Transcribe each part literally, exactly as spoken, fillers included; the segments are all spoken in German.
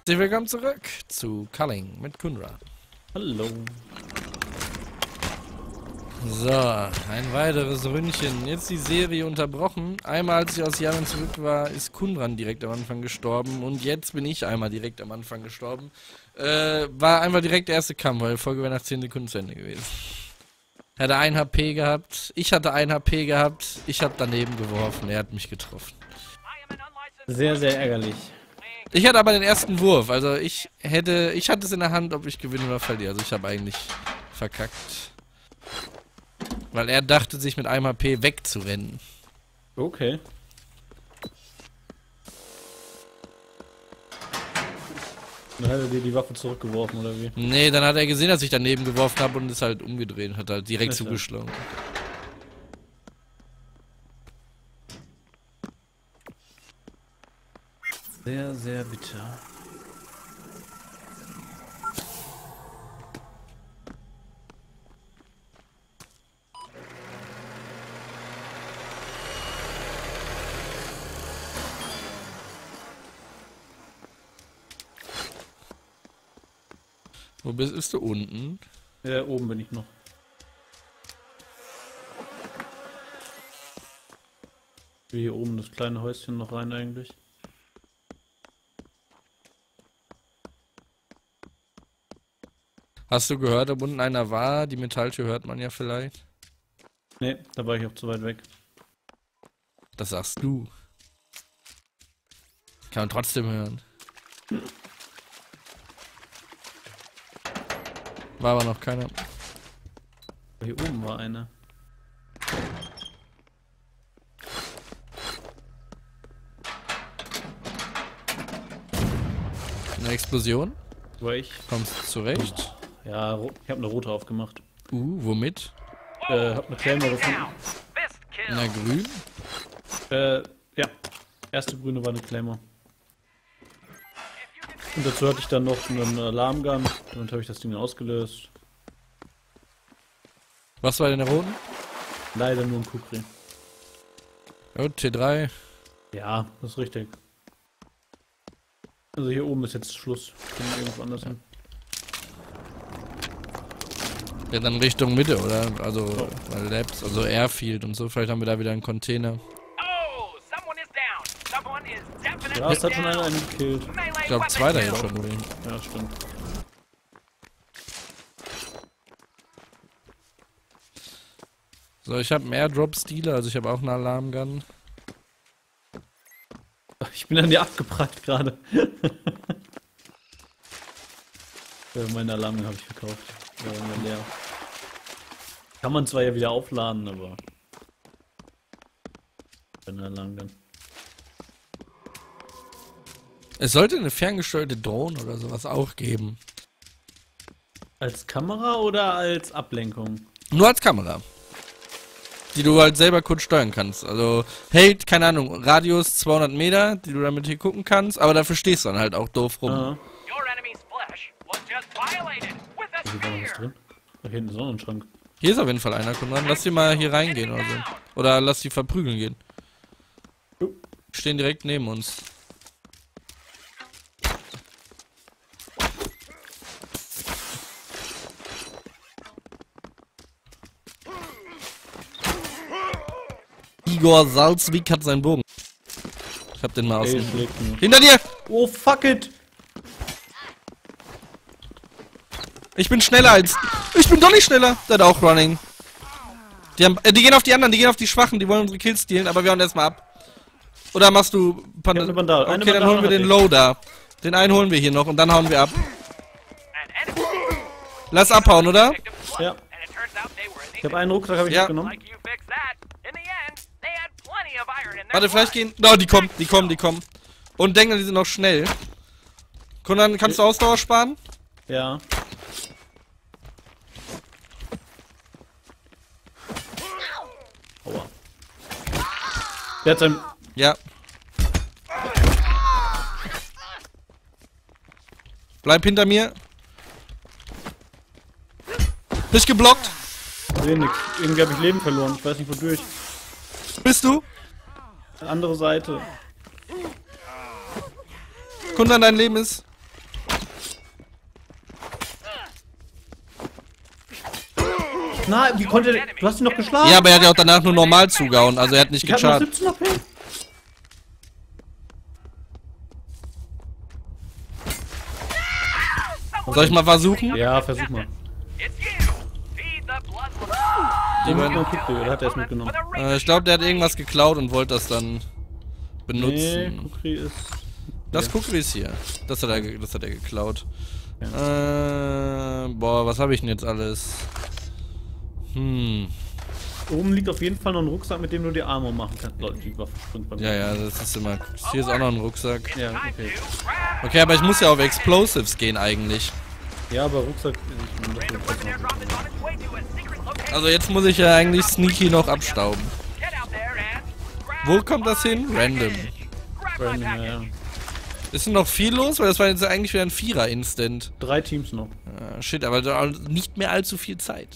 Herzlich willkommen zurück zu Culling mit Kundra. Hallo. So, ein weiteres Ründchen. Jetzt die Serie unterbrochen. Einmal, als ich aus Jahren zurück war, ist Kundran direkt am Anfang gestorben. Und jetzt bin ich einmal direkt am Anfang gestorben. Äh, war einfach direkt der erste Kampf, weil die Folge wäre nach zehn Sekunden zu Ende gewesen. Hatte ein H P gehabt. Ich hatte ein H P gehabt. Ich habe daneben geworfen. Er hat mich getroffen. Sehr, sehr ärgerlich. Ich hatte aber den ersten Wurf. Also ich hätte, ich hatte es in der Hand, ob ich gewinne oder verliere. Also ich habe eigentlich verkackt. Weil er dachte, sich mit einem H P wegzurennen. Okay. Dann hat er dir die Waffe zurückgeworfen, oder wie? Nee, dann hat er gesehen, dass ich daneben geworfen habe und ist halt umgedreht. Hat halt direkt Ja, zugeschlagen. Sehr, sehr bitter. Wo bist, bist du unten? Ja, oben bin ich noch. Wie hier oben das kleine Häuschen noch rein eigentlich. Hast du gehört, ob unten einer war? Die Metalltür hört man ja vielleicht. Nee, da war ich auch zu weit weg. Das sagst du. Kann man trotzdem hören. War aber noch keiner. Hier oben war einer. Eine Explosion? War ich? Kommst du zurecht? Ja, ich habe eine rote aufgemacht. Uh, womit? Äh, hab eine Claymore gefunden. Na, grün? Äh, ja. Erste grüne war eine Claymore. Und dazu hatte ich dann noch einen Alarmgun. Damit habe ich das Ding ausgelöst. Was war denn der roten? Leider nur ein Kukri. Oh, T drei. Ja, das ist richtig. Also hier oben ist jetzt Schluss. Ich kann irgendwo anders hin. Ja, dann Richtung Mitte, oder? Also, Oh. weil Labs, also Airfield und so. Vielleicht haben wir da wieder einen Container. Ja, es hat schon einer einen gekillt. Ich glaube, zwei da jetzt schon gewesen. Ja, stimmt. So, ich habe einen Airdrop-Stealer, also ich habe auch einen Alarmgun. Ich bin an dir abgeprallt gerade. Ja, meine Alarmgun habe ich verkauft. Ja, war leer. Kann man zwar ja wieder aufladen, aber... Eine Alarmgun. Es sollte eine ferngesteuerte Drohne oder sowas auch geben. Als Kamera oder als Ablenkung? Nur als Kamera. Die du halt selber kurz steuern kannst. Also hält, keine Ahnung, Radius zweihundert Meter, die du damit hier gucken kannst, aber dafür stehst du dann halt auch doof rum. Ah. Hier war noch was drin. Da hinten ist auch noch ein Schrank. Hier ist auf jeden Fall einer, Konrad. Lass die mal hier reingehen oder so. Oder lass die verprügeln gehen. Jo. Die stehen direkt neben uns. Igor Salzwig hat seinen Bogen. Ich hab den mal aus Ey, dem... schlägt nur. Hinter dir! Oh, fuck it! Ich bin schneller als... Ich bin doch nicht schneller! Der hat auch Running. Die, haben, äh, die gehen auf die anderen, die gehen auf die Schwachen, die wollen unsere Kills stehlen, aber wir hauen erstmal ab. Oder machst du... Pan Ich hab eine Bandage. okay, Eine dann Bandage holen wir den hab Low da. Den einen holen wir hier noch und dann hauen wir ab. Lass abhauen, oder? Ja. Ich habe einen Rucksack hab ich Ja. mitgenommen. Warte, vielleicht gehen... Oh, die kommen, die kommen, die kommen. Und denken, die sind noch schnell. Konrad, kannst du Ausdauer sparen? Ja. Aua. Der hat sein... Ja. Bleib hinter mir. Bist geblockt. Seh nix. Irgendwie habe ich Leben verloren. Ich weiß nicht wodurch. Bist du? Andere Seite. Kunde an dein Leben ist. Nein, wie konnte der... Du hast ihn noch geschlagen? Ja, aber er hat ja auch danach nur normal zugehauen, also er hat nicht Ich hab noch gecharrt. siebzehn H P. Soll ich mal versuchen? Ja, versuch mal. Den hat noch Kukri, oder hat er es mitgenommen? Äh, ich glaube, der hat irgendwas geklaut und wollte das dann Nee, benutzen. Kukri ist... Das ja. Kukri ist hier. Das hat er, ge- das hat er geklaut. Ja. Äh, boah, was habe ich denn jetzt alles? Hm. Oben liegt auf jeden Fall noch ein Rucksack, mit dem du die Armor machen kannst. Leute, die Waffe springt bei mir. Ja, ja, das ist immer... Hier ist auch noch ein Rucksack. Ja, okay. Okay, aber ich muss ja auf Explosives gehen eigentlich. Ja, aber Rucksack... Ich, das wird trotzdem noch. Also jetzt muss ich ja eigentlich sneaky noch abstauben. Wo kommt das hin? Random. Random, ja, ja. Ist denn noch viel los? Weil das war jetzt eigentlich wieder ein Vierer-Instant. Drei Teams noch. Ah, shit, aber da nicht mehr allzu viel Zeit.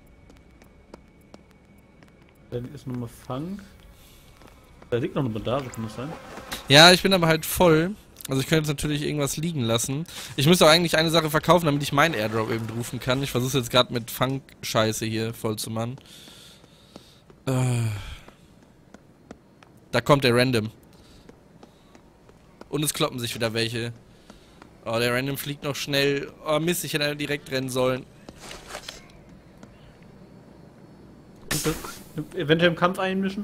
Dann ist nochmal Funk. Da liegt noch eine Bandage, kann das sein? Ja, ich bin aber halt voll. Also ich könnte jetzt natürlich irgendwas liegen lassen. Ich müsste auch eigentlich eine Sache verkaufen, damit ich meinen Airdrop eben rufen kann. Ich versuche jetzt gerade mit Funk-Scheiße hier voll zu machen. Äh. Da kommt der Random. Und es kloppen sich wieder welche. Oh, der Random fliegt noch schnell. Oh Mist, ich hätte direkt rennen sollen. Eventuell im Kampf einmischen?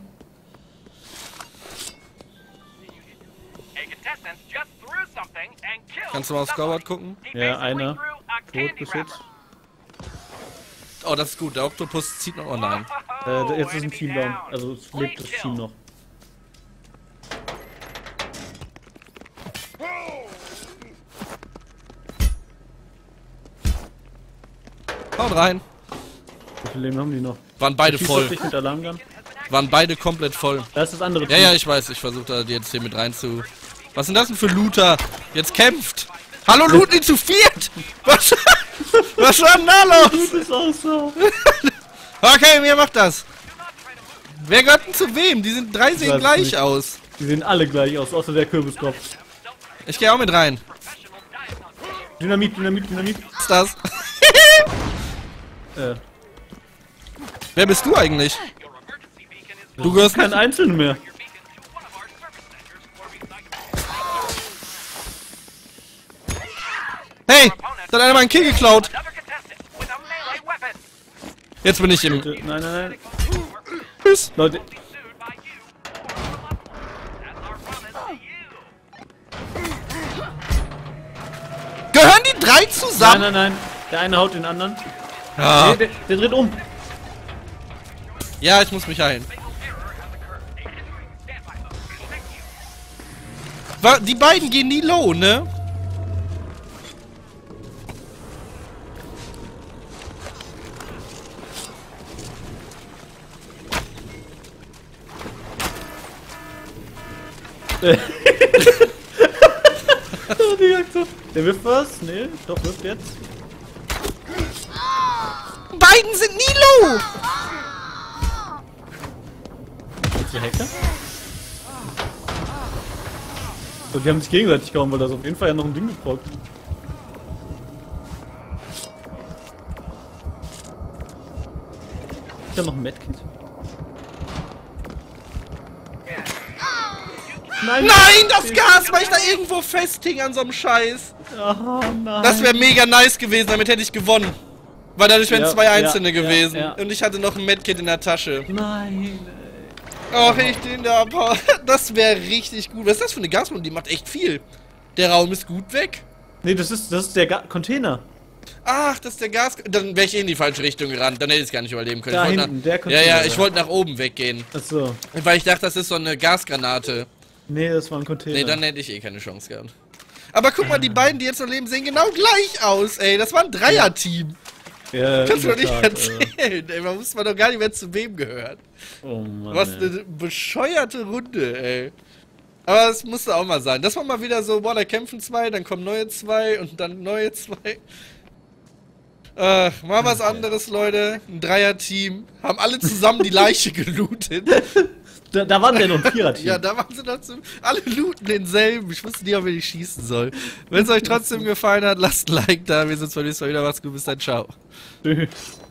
Kannst du mal auf Scoreboard gucken? Ja, einer. Tot bis jetzt. Oh, das ist gut. Der Oktopus zieht noch. Oh nein. Äh, jetzt ist ein Team down. Also es lebt das Team noch. Haut rein. Wie viele Leben haben die noch? Waren beide Schießt auf voll. dich mit Alarmgun? Waren beide komplett voll. Da ist das andere Ja, Team. ja, ich weiß. Ich versuche da jetzt hier mit rein zu... Was sind das denn für Looter? Jetzt kämpft. Hallo, looten die zu viert? Was, was war denn da los? Das ist auch so. Okay, wer macht das? Wer gehört denn zu wem? Die sind drei sehen weiß gleich nicht. aus. Die sehen alle gleich aus, außer der Kürbiskopf. Ich gehe auch mit rein. Dynamit, Dynamit, Dynamit. Was ist das? Äh, Wer bist du eigentlich? Du gehörst kein Einzelner mehr. Hey! Da hat einer meinen Kill geklaut. Jetzt bin ich im... Bitte, nein, nein, nein. Tschüss. Leute, Gehören die drei nein, zusammen? nein, nein. Der eine haut den anderen. Ja. Nee, der, der dreht um. Ja, ich muss mich heilen. Wa- Die beiden gehen nie low, ne? Der wirft was? Nee, doch, wirft jetzt. Beiden sind nie low! Ist der Hacker? So, die haben sich gegenseitig gehauen, weil das auf jeden Fall ja noch ein Ding gebraucht. Ist da noch ein Medkit? Nein! Nein, das Gas, weil ich da irgendwo festhing an so einem Scheiß. Oh, nein! Das wäre mega nice gewesen, damit hätte ich gewonnen. Weil dadurch wären Ja, zwei ja, Einzelne ja, gewesen. ja. Und ich hatte noch ein Medkit in der Tasche. Nein! Ach, ich den da. Boah, das wäre richtig gut. Was ist das für eine Gasmelone? Die macht echt viel. Der Raum ist gut weg. Nee, das ist, das ist der Ga Container. Ach, das ist der Gas... Dann wäre ich in die falsche Richtung gerannt. Dann hätte ich es gar nicht überleben können. Da Ich wollte hinten, nach... der Ja, Container, ja, ja. ich wollte nach oben weggehen. Achso. Weil ich dachte, das ist so eine Gasgranate. Nee, das war ein Container. Nee, dann hätte ich eh keine Chance gehabt. Aber guck mal, die beiden, die jetzt noch leben, sehen genau gleich aus, ey. Das war ein Dreier-Team. Ja, Kannst du in doch nicht der Tat, Alter. erzählen, ey. Man wusste man doch gar nicht, wer zu wem gehört. Oh Mann. Was ey. eine bescheuerte Runde, ey. Aber es musste auch mal sein. Das war mal wieder so, boah, da kämpfen zwei, dann kommen neue zwei und dann neue zwei. Ach, mal was anderes, Leute. Ein Dreier-Team. Haben alle zusammen die Leiche gelootet. Da, da waren ja noch ein Vierer-Team. Ja, da waren sie dazu. Alle looten denselben. Ich wusste nie, ob ich schießen soll. Wenn es euch trotzdem gefallen hat, lasst ein Like da. Wir sehen uns beim nächsten Mal wieder. Macht's gut. Bis dann. Ciao. Tschüss.